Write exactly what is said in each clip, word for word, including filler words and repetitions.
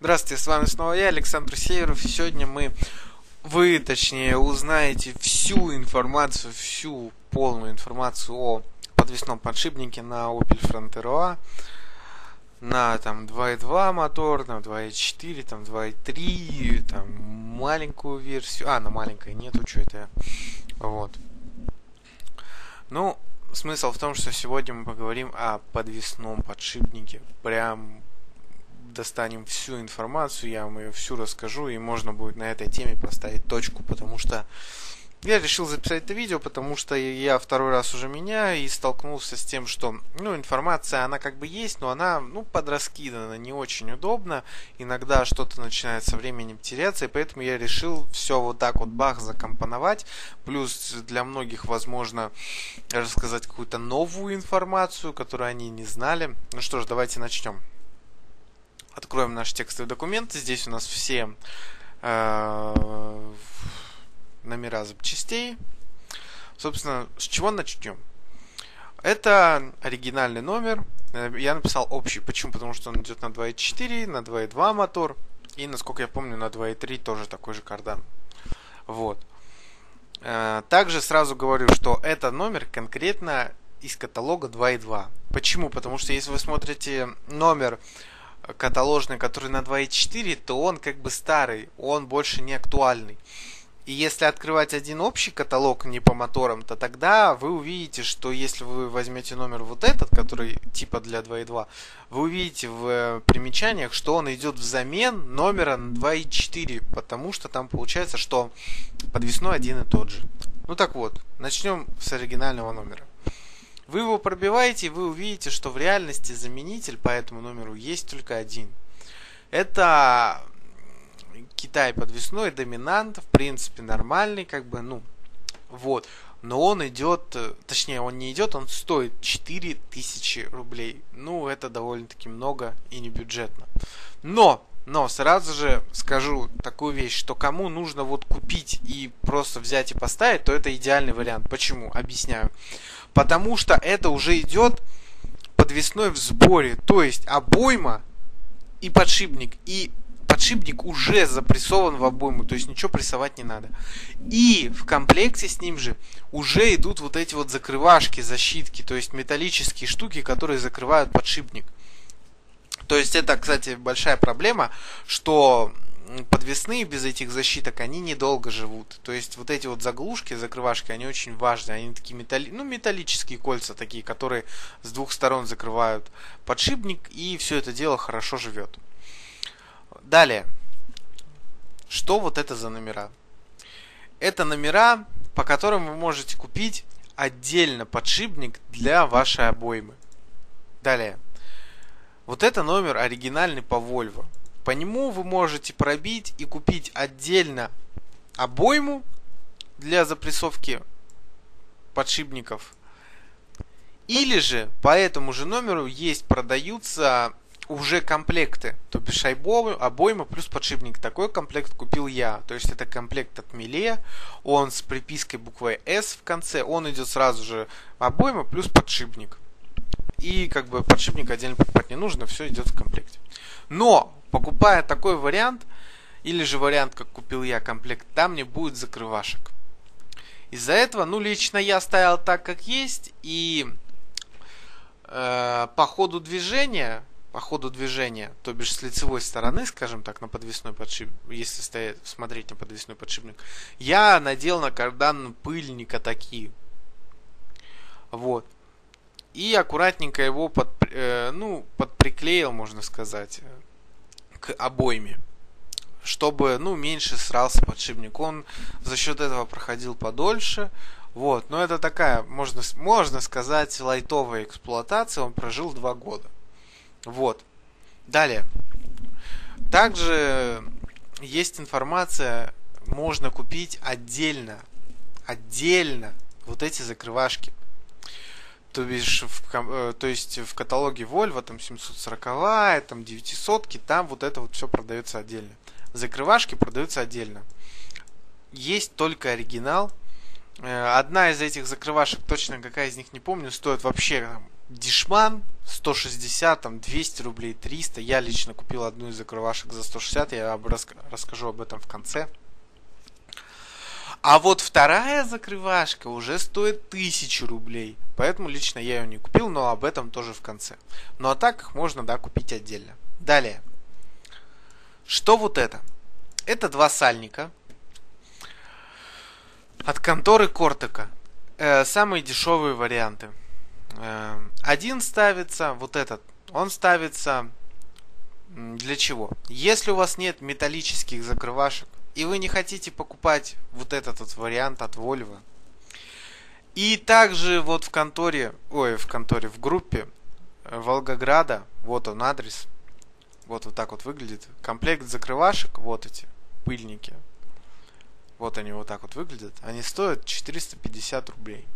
Здравствуйте, с вами снова я, Александр Северов, и сегодня мы, вы, точнее, узнаете всю информацию, всю полную информацию о подвесном подшипнике на Opel Frontera, на там два и два мотор, на два и четыре, там два и три, там маленькую версию, а, на маленькой нету, что это я, вот. Ну, смысл в том, что сегодня мы поговорим о подвесном подшипнике, прям достанем всю информацию, я вам ее всю расскажу, и можно будет на этой теме поставить точку, потому что я решил записать это видео, потому что я второй раз уже меняю и столкнулся с тем, что, ну, информация, она как бы есть, но она, ну, подраскидана, не очень удобно, иногда что-то начинает со временем теряться, и поэтому я решил все вот так вот бах закомпоновать, плюс для многих, возможно, рассказать какую-то новую информацию, которую они не знали. Ну что ж, давайте начнем. Откроем наш текстовый документ. Здесь у нас все э, номера запчастей. Собственно, с чего начнем? Это оригинальный номер. Я написал общий. Почему? Потому что он идет на два и четыре, на два и два мотор. И, насколько я помню, на два и три тоже такой же кардан. Вот. Э, также сразу говорю, что это номер конкретно из каталога два и два. Почему? Потому что если вы смотрите номер каталожный, который на два и четыре, то он как бы старый, он больше не актуальный. И если открывать один общий каталог не по моторам, то тогда вы увидите, что если вы возьмете номер вот этот, который типа для два и два, вы увидите в примечаниях, что он идет взамен номера на два и четыре, потому что там получается, что подвесной один и тот же. Ну так вот, начнем с оригинального номера. Вы его пробиваете, и вы увидите, что в реальности заменитель по этому номеру есть только один. Это Китай подвесной, доминант, в принципе нормальный, как бы, ну, вот. Но он идет, точнее он не идет, он стоит четыре тысячи рублей. Ну, это довольно-таки много и не бюджетно. Но, но сразу же скажу такую вещь, что кому нужно вот купить и просто взять и поставить, то это идеальный вариант. Почему? Объясняю. Потому что это уже идет подвесной в сборе. То есть обойма и подшипник. И подшипник уже запрессован в обойму. То есть ничего прессовать не надо. И в комплекте с ним же уже идут вот эти вот закрывашки, защитки. То есть металлические штуки, которые закрывают подшипник. То есть это, кстати, большая проблема, что подвесные без этих защиток, они недолго живут. То есть вот эти вот заглушки, закрывашки, они очень важны. Они такие металли... ну, металлические кольца такие, которые с двух сторон закрывают подшипник, и все это дело хорошо живет. Далее. Что вот это за номера? Это номера, по которым вы можете купить отдельно подшипник для вашей обоймы. Далее. Вот это номер оригинальный по Volvo. По нему вы можете пробить и купить отдельно обойму для запрессовки подшипников. Или же по этому же номеру есть, продаются уже комплекты. То бишь обойма плюс подшипник. Такой комплект купил я. То есть это комплект от Миле. Он с припиской буквой S в конце. Он идет сразу же обойма плюс подшипник. И как бы подшипник отдельно покупать не нужно. Все идет в комплекте. Но покупая такой вариант, или же вариант, как купил я комплект, там не будет закрывашек. Из-за этого, ну, лично я ставил так, как есть, и э, по ходу движения, по ходу движения, то бишь с лицевой стороны, скажем так, на подвесной подшипник, если стоять, смотреть на подвесной подшипник, я надел на кардан пыльника такие. Вот. И аккуратненько его под, э, ну, подприклеил, можно сказать, к обойме, чтобы, ну, меньше срался подшипник. Он за счет этого проходил подольше. Вот. Но это такая, можно, можно сказать, лайтовая эксплуатация. Он прожил два года. Вот. Далее. Также есть информация, можно купить отдельно, отдельно вот эти закрывашки. То бишь, в, то есть в каталоге Volvo там семьсот сороковая, там девятисотки, там вот это вот все продается отдельно. Закрывашки продаются отдельно. Есть только оригинал. Одна из этих закрывашек, точно какая из них не помню, стоит вообще там, дешман сто шестьдесят, там двести рублей, триста. Я лично купил одну из закрывашек за сто шестьдесят, я об, расскажу об этом в конце. А вот вторая закрывашка уже стоит тысячу рублей. Поэтому лично я ее не купил, но об этом тоже в конце. Ну а так их можно, да, купить отдельно. Далее. Что вот это? Это два сальника от конторы Кортека. Э, самые дешевые варианты. Э, один ставится, вот этот, он ставится для чего? Если у вас нет металлических закрывашек, и вы не хотите покупать вот этот вот вариант от Volvo, и также вот в конторе, ой, в конторе, в группе Волгограда, вот он адрес, вот вот так вот выглядит, комплект закрывашек, вот эти пыльники, вот они вот так вот выглядят, они стоят четыреста пятьдесят рублей.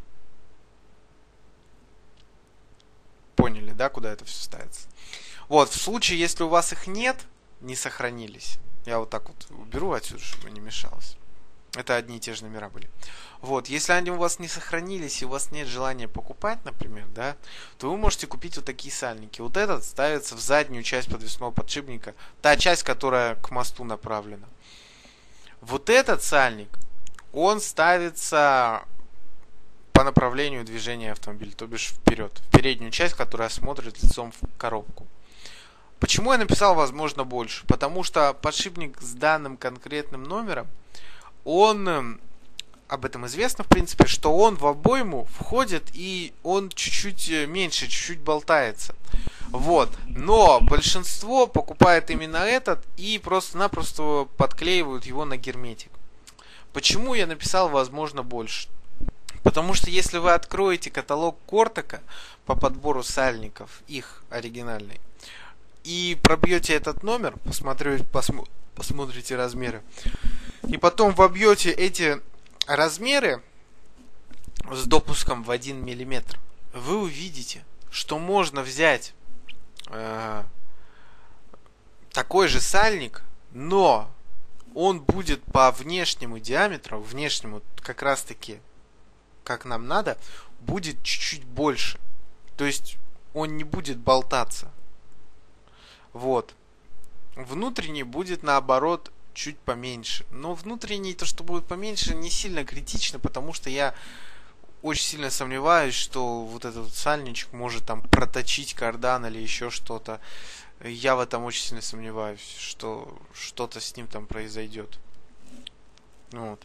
Поняли, да, куда это все ставится? Вот, в случае, если у вас их нет, не сохранились, я вот так вот уберу отсюда, чтобы не мешалось. Это одни и те же номера были. Вот, если они у вас не сохранились и у вас нет желания покупать, например, да, то вы можете купить вот такие сальники. Вот этот ставится в заднюю часть подвесного подшипника, та часть, которая к мосту направлена. Вот этот сальник, он ставится по направлению движения автомобиля, то бишь вперед, в переднюю часть, которая смотрит лицом в коробку. Почему я написал возможно больше? Потому что подшипник с данным конкретным номером, он, об этом известно в принципе, что он в обойму входит и он чуть-чуть меньше, чуть-чуть болтается. Вот. Но большинство покупает именно этот и просто-напросто подклеивают его на герметик. Почему я написал возможно больше? Потому что если вы откроете каталог Кортека по подбору сальников, их оригинальный, и пробьете этот номер, посмотрите, посмо, посмотрите размеры, и потом вобьете эти размеры с допуском в один миллиметр, вы увидите, что можно взять э, такой же сальник, но он будет по внешнему диаметру, внешнему как раз таки, как нам надо, будет чуть-чуть больше. То есть он не будет болтаться. Вот. Внутренний будет наоборот чуть поменьше. Но внутренний, то, что будет поменьше, не сильно критично, потому что я очень сильно сомневаюсь, что вот этот сальничек может там проточить кардан или еще что-то. Я в этом очень сильно сомневаюсь, что что-то с ним там произойдет. Вот.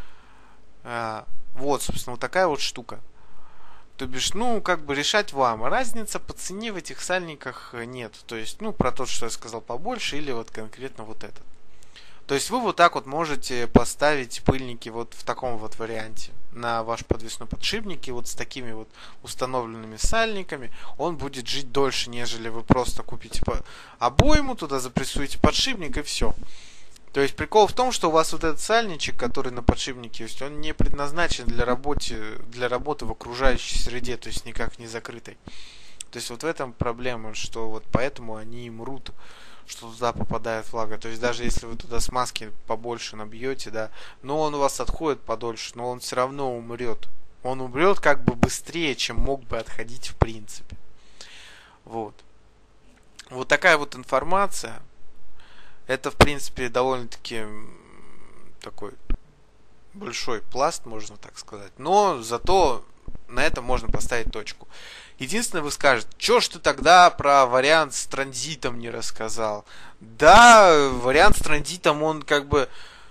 А, вот, собственно, вот такая вот штука. То бишь, ну, как бы решать вам. Разница по цене в этих сальниках нет. То есть, ну, про то, что я сказал побольше, или вот конкретно вот этот. То есть, вы вот так вот можете поставить пыльники вот в таком вот варианте на ваш подвесной подшипник. И вот с такими вот установленными сальниками он будет жить дольше, нежели вы просто купите обойму, туда запрессуете подшипник и все. То есть прикол в том, что у вас вот этот сальничек, который на подшипнике есть, он не предназначен для работы, для работы в окружающей среде, то есть никак не закрытой. То есть вот в этом проблема, что вот поэтому они и мрут, что туда попадает влага. То есть даже если вы туда смазки побольше набьете, да, но он у вас отходит подольше, но он все равно умрет. Он умрет как бы быстрее, чем мог бы отходить в принципе. Вот. Вот такая вот информация. Это, в принципе, довольно-таки такой большой пласт, можно так сказать. Но зато на этом можно поставить точку. Единственное, вы скажете, что ж ты тогда про вариант с транзитом не рассказал? Да, вариант с транзитом, он как бы...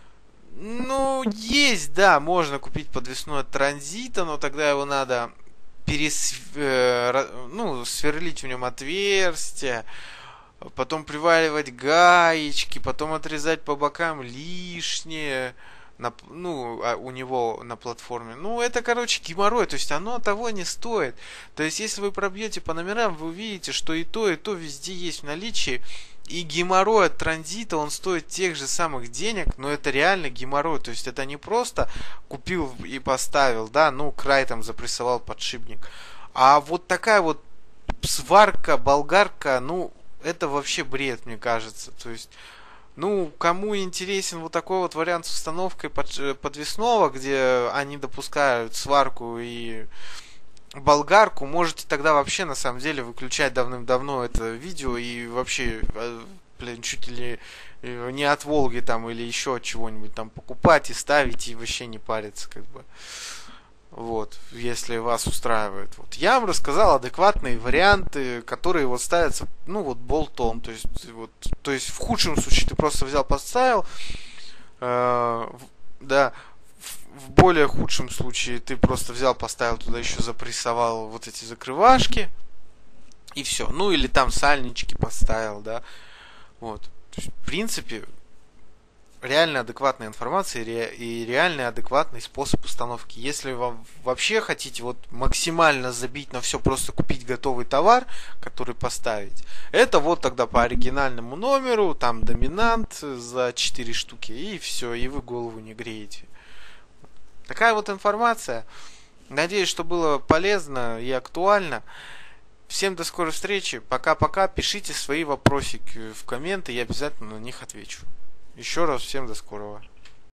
Ну, есть, да, можно купить подвесной от транзита, но тогда его надо перес... ну, сверлить в нем отверстие, потом приваривать гаечки, потом отрезать по бокам лишнее, на, ну, у него на платформе. Ну, это, короче, геморрой, то есть оно того не стоит. То есть, если вы пробьете по номерам, вы увидите, что и то, и то везде есть в наличии. И геморрой от транзита, он стоит тех же самых денег, но это реально геморрой. То есть, это не просто купил и поставил, да, ну, край там запрессовал подшипник. А вот такая вот сварка, болгарка, ну, это вообще бред, мне кажется. То есть, ну, кому интересен вот такой вот вариант с установкой под, подвесного, где они допускают сварку и болгарку, можете тогда вообще на самом деле выключать давным-давно это видео и вообще, блин, чуть ли не от Волги там или еще от чего-нибудь там покупать и ставить и вообще не париться, как бы. Вот, если вас устраивает. Вот. Я вам рассказал адекватные варианты, которые вот ставятся, ну вот болтом. То есть, вот, то есть в худшем случае ты просто взял, поставил. Э, да, в, в более худшем случае ты просто взял, поставил туда еще запрессовал вот эти закрывашки. И все. Ну или там сальнички поставил, да. Вот. То есть, в принципе, реально адекватная информация и реальный адекватный способ установки. Если вам вообще хотите вот максимально забить на все, просто купить готовый товар, который поставить, это вот тогда по оригинальному номеру, там доминант за четыре штуки, и все, и вы голову не греете. Такая вот информация. Надеюсь, что было полезно и актуально. Всем до скорой встречи. Пока-пока. Пишите свои вопросики в комменты, я обязательно на них отвечу. Еще раз всем до скорого.